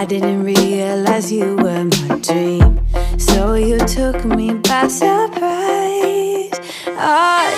I didn't realize you were my dream, so you took me by surprise. Oh,